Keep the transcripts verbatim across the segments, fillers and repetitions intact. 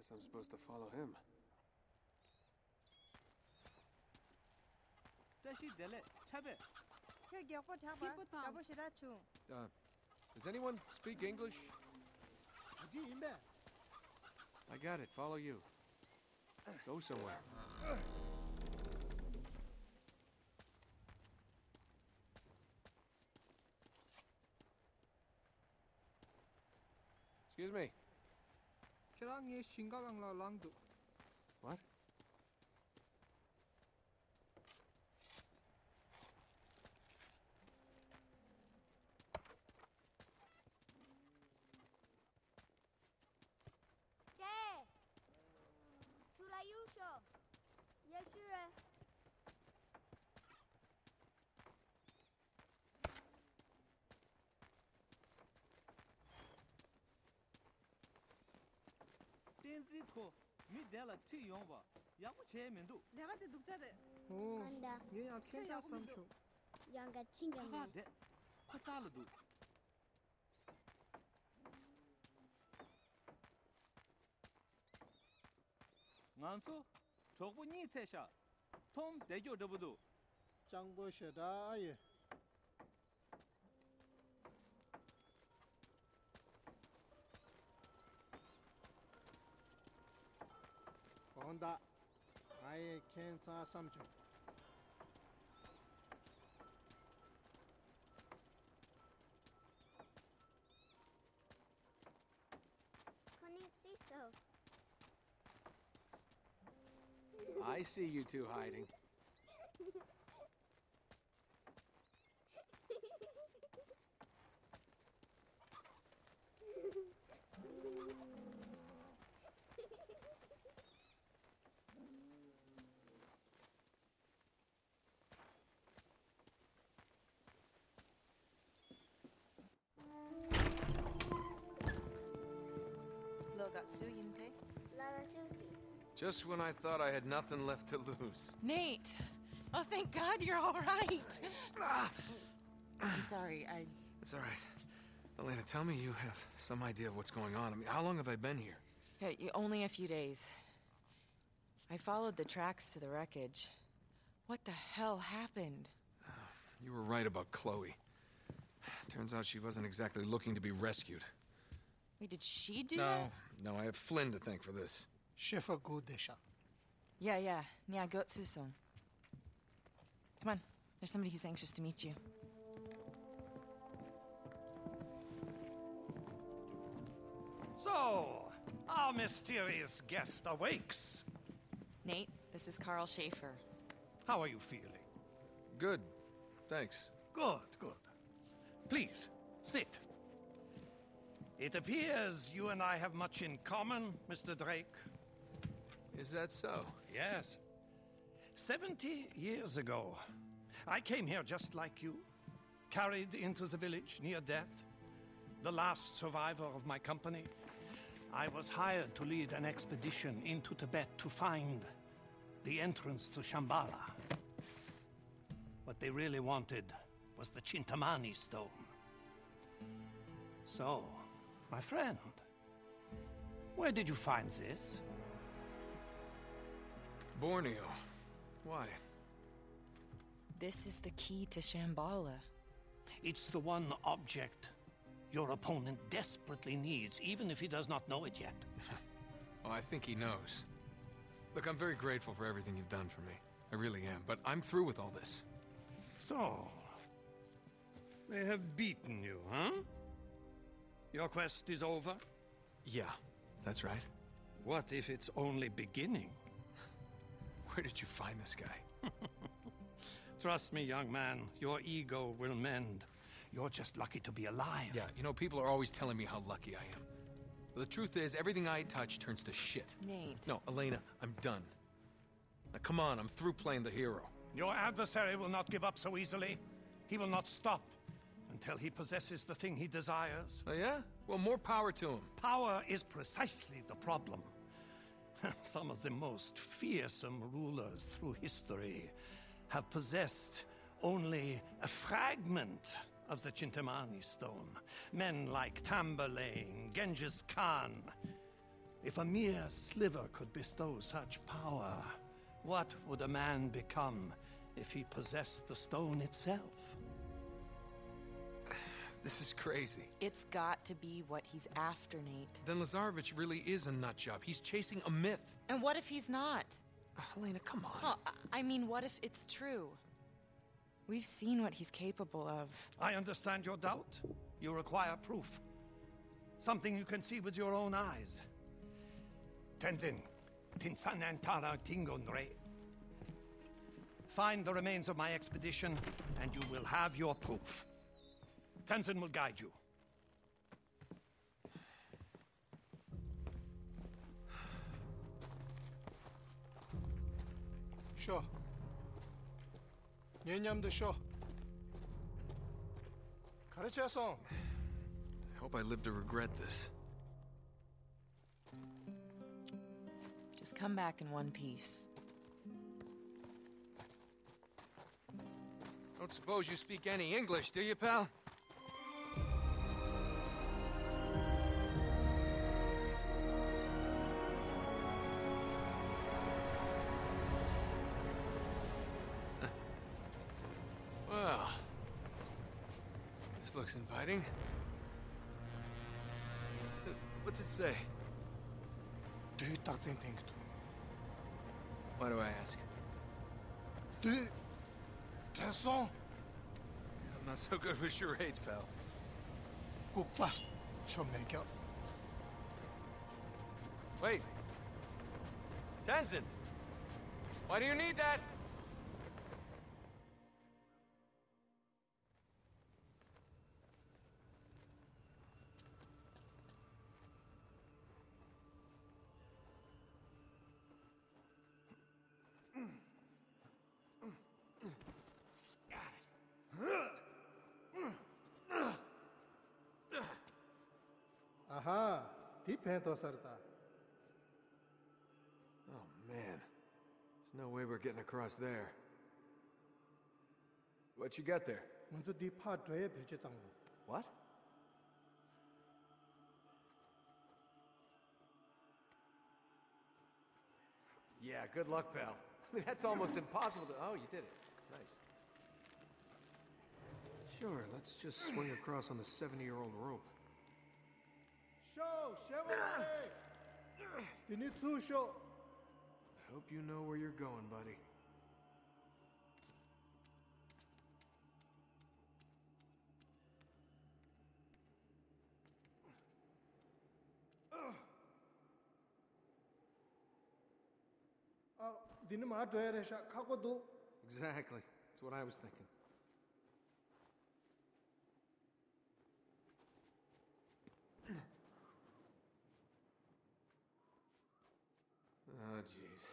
Guess I'm supposed to follow him. Uh, does anyone speak English? I got it. Follow you. Go somewhere. Excuse me. What? ¿Qué? Sulayusho. Yeshua. Tenziko, mi dela chi yongba. Yamu che mendu. 내가 때 독자래. 오, 안다. 얘야 괜찮아 삼촌. Yanga chinga. Kha de. Kha du. Ngansu, chokbu ni tesha. Tom dejo debudu. 장보 셔다 아예. 온다. 아예 괜찮아 삼촌. Konnichiwa. I see you two hiding. Logatsu Yinpei. Lala Suki. Just when I thought I had nothing left to lose. Nate! Oh, thank God you're all right. I'm sorry, I... It's all right. Elena, tell me you have some idea of what's going on. I mean, how long have I been here? Hey, y- only a few days. I followed the tracks to the wreckage. What the hell happened? Uh, you were right about Chloe. Turns out she wasn't exactly looking to be rescued. Wait, did she do no, that? No, I have Flynn to thank for this. 셰프 구대샤. Yeah, yeah. Nya Gotsu-song. Come on. There's somebody who's anxious to meet you. So, our mysterious guest awakes. Nate, this is Carl Schaefer. How are you feeling? Good. Thanks. Good, good. Please, sit. It appears you and I have much in common, Mister Drake. Is that so? Yes. Seventy years ago, I came here just like you, carried into the village near death, the last survivor of my company. I was hired to lead an expedition into Tibet to find the entrance to Shambhala. What they really wanted was the Chintamani stone. So, my friend, where did you find this? Borneo. Why? This is the key to Shambhala. It's the one object your opponent desperately needs, even if he does not know it yet. Oh, I think he knows. Look, I'm very grateful for everything you've done for me. I really am, but I'm through with all this. So, they have beaten you, huh? Your quest is over? Yeah, that's right. What if it's only beginning? Where did you find this guy? Trust me, young man, your ego will mend. You're just lucky to be alive. Yeah, you know, people are always telling me how lucky I am. But the truth is, everything I touch turns to shit. Nate. No, Elena, I'm done. Now, come on, I'm through playing the hero. Your adversary will not give up so easily. He will not stop until he possesses the thing he desires. Oh, yeah? Well, more power to him. Power is precisely the problem. Some of the most fearsome rulers through history have possessed only a fragment of the Chintamani stone. Men like Tamburlaine, Genghis Khan. If a mere sliver could bestow such power, what would a man become if he possessed the stone itself? This is crazy. It's got to be what he's after, Nate. Then Lazarevich really is a nut job. He's chasing a myth. And what if he's not? Uh, Helena, come on. Oh, I- I mean, what if it's true? We've seen what he's capable of. I understand your doubt. You require proof. Something you can see with your own eyes. Tenzin, Tinsanantara Tingonre. Find the remains of my expedition, and you will have your proof. Tenzin will guide you. 쇼. 년냠도 쇼. 가르쳐서. I hope I live to regret this. Just come back in one piece. Don't suppose you speak any English, do you, pal? Well, this looks inviting. Uh, What's it say? 드 딱진 땡도. Why do I ask? 드 됐어. I'm not so good with charades, pal. 국밥. 좀 먹여. Wait. Tenzin! Why do you need that? 아하. 디펜더 sarta. Oh, man. There's no way we're getting across there. What you got there? 먼저 디파 줘야 배제당로. What? Yeah, good luck, pal. I mean, that's almost impossible to... Oh, you did it. Nice. Sure, let's just swing across on the seventy-year-old rope. 쇼, 쉐버레. 디니 투 쇼. I hope you know where you're going, buddy. 아, 디니 마 줘야 돼. 카고도. Exactly. That's what I was thinking. Oh, jeez.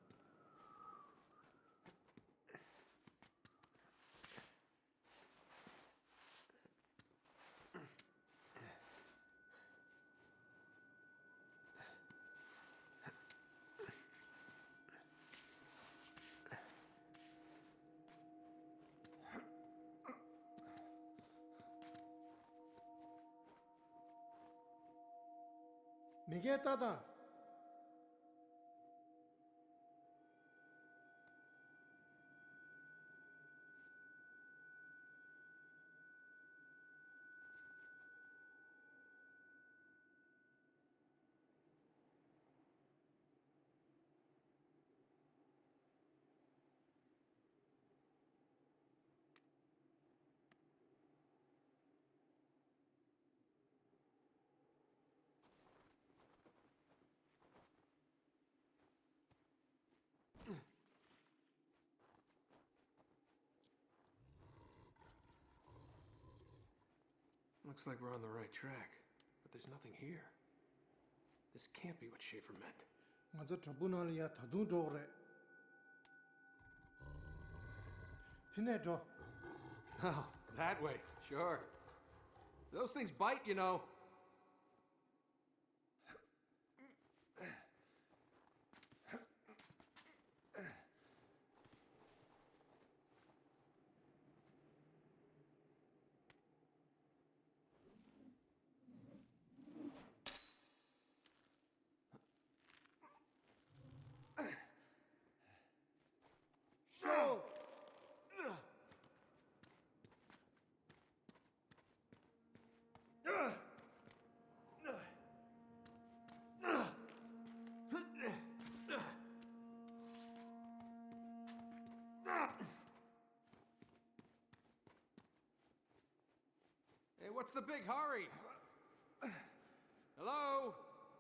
미게 따다. Looks like we're on the right track, but there's nothing here. This can't be what Schaefer meant. 먼저 저분을야 더둥 줘래. 피내 줘. Oh, that way. Sure. Those things bite, you know. Hey, what's the big hurry? Hello?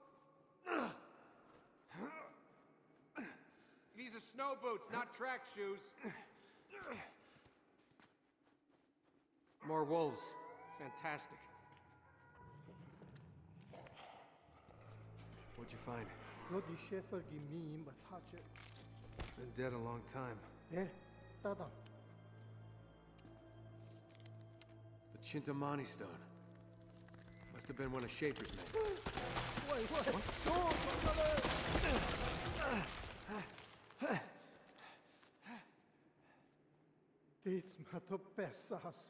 These are snow boots, not track shoes. More wolves. Fantastic. What'd you find? Roddy Schaefer gi mi ba ta che. Been dead a long time. Eh, ta da. The Chintamani stone. Must have been one of Schaefer's men. Wait, wait. Dit ma to bessas.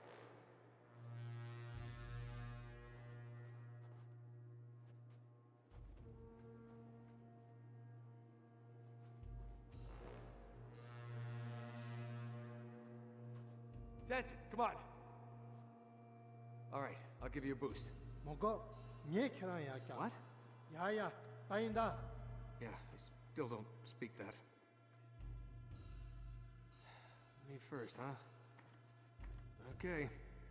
Danson, come on. All right, I'll give you a boost. Mogo, nie kran ya ka. What? Ya ya, bayında. Yeah, I still don't speak that. Me first, huh? Okay.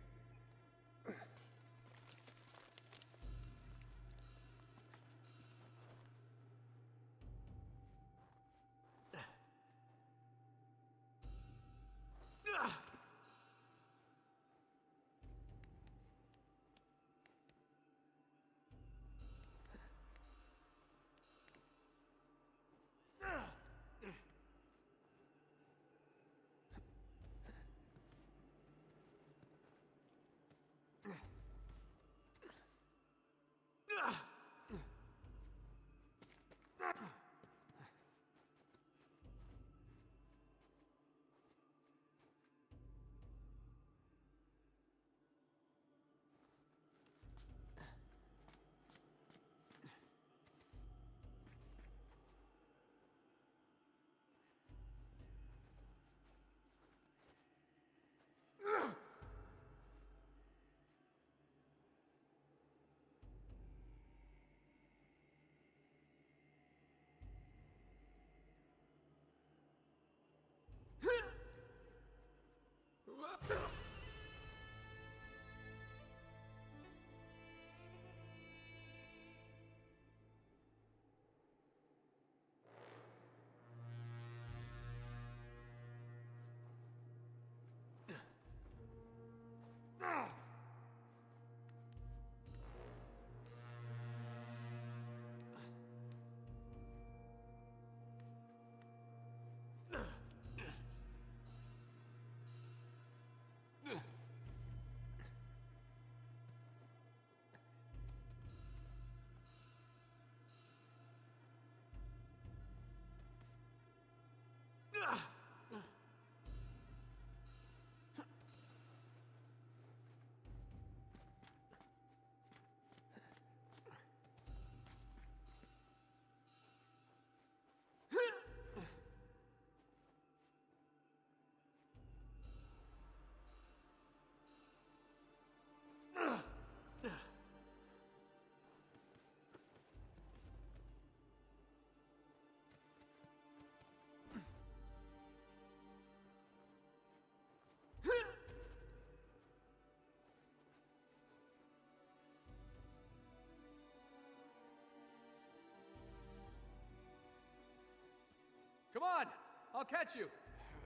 Come on! I'll catch you!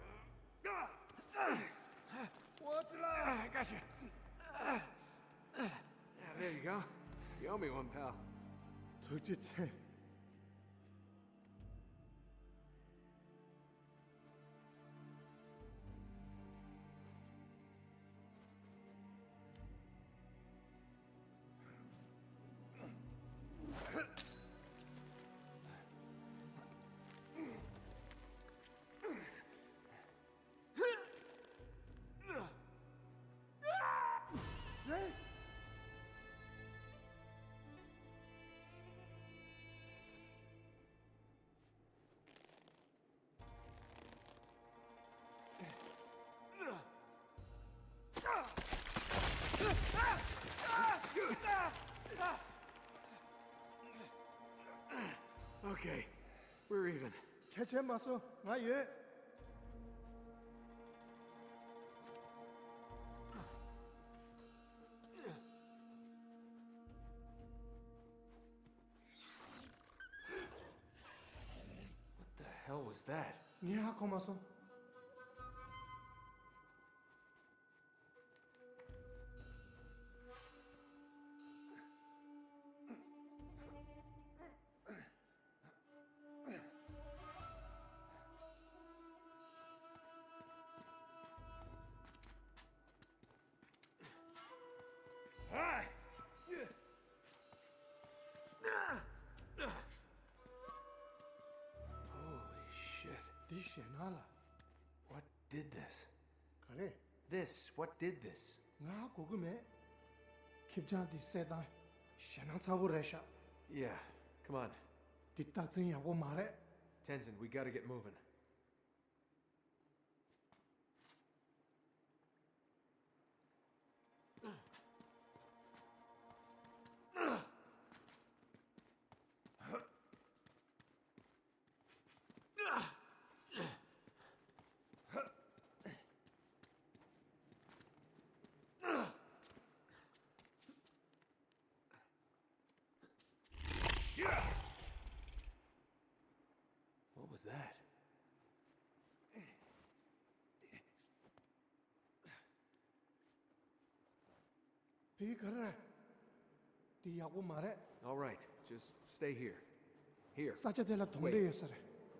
What's Ah, I got you. Yeah, there you go. You owe me one, pal. 도대체 Jake! Okay, we're even. 개체 마소 나 예. hell was that? Nya komaso. Holy shit. Di shenala. What did this? Kare. This, what did this? Nga gugume. Kipjan di sedan. Shenang tsabu resha. Yeah, come on. Ditta zin yawo mare. Tenzin, we gotta get moving. What was that? Pi kare. Di yawo mare. All right, just stay here. Here. Sacha de la thongde Wait. yesare.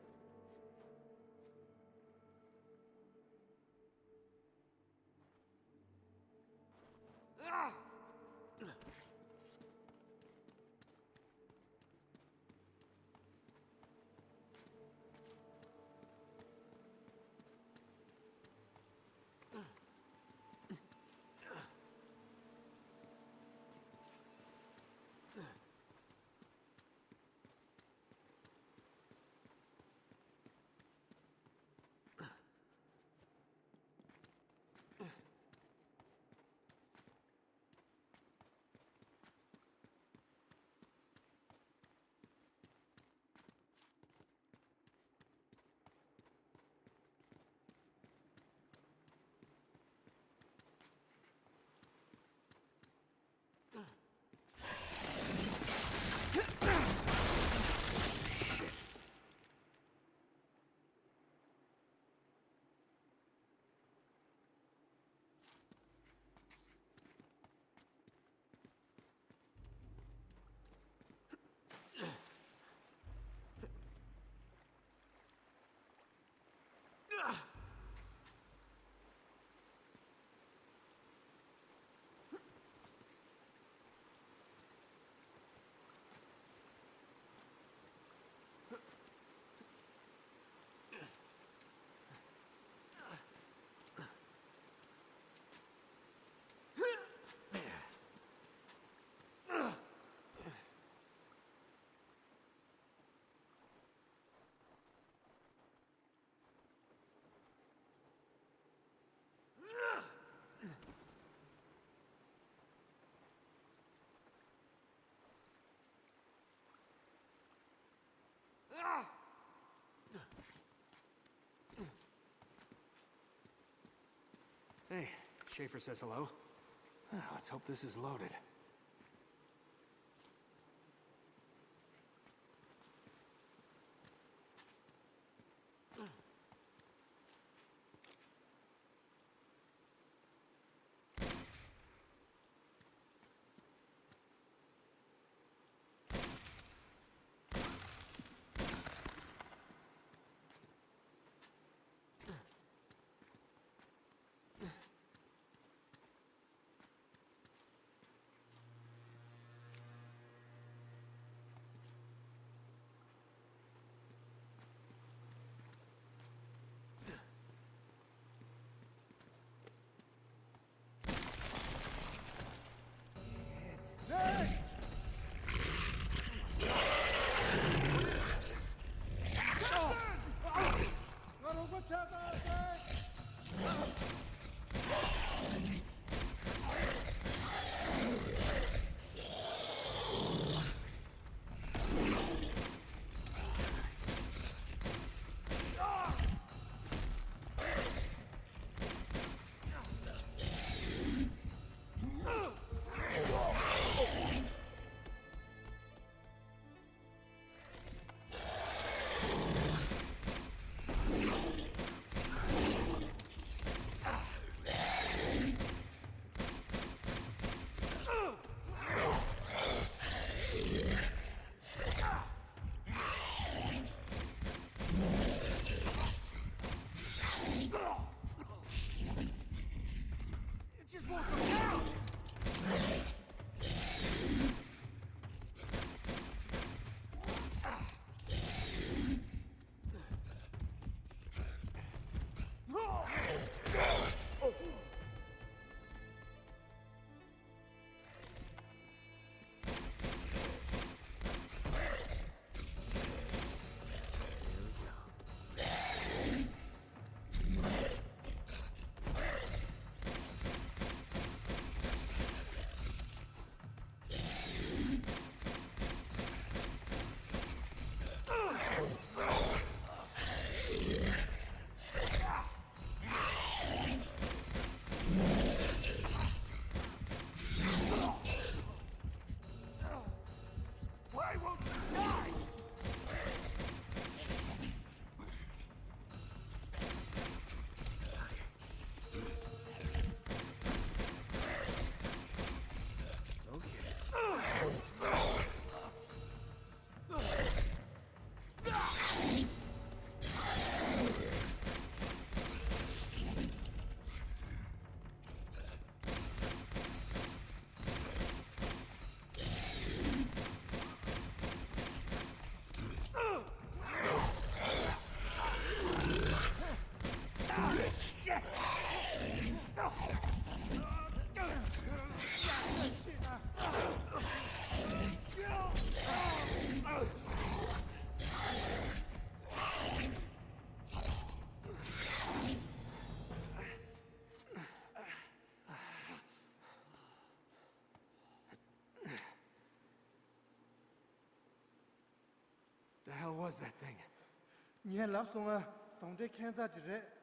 Shit. Hey, Schaefer says hello. Ah, let's hope this is loaded. hell was that thing? Nye lap songa dongde kenza jire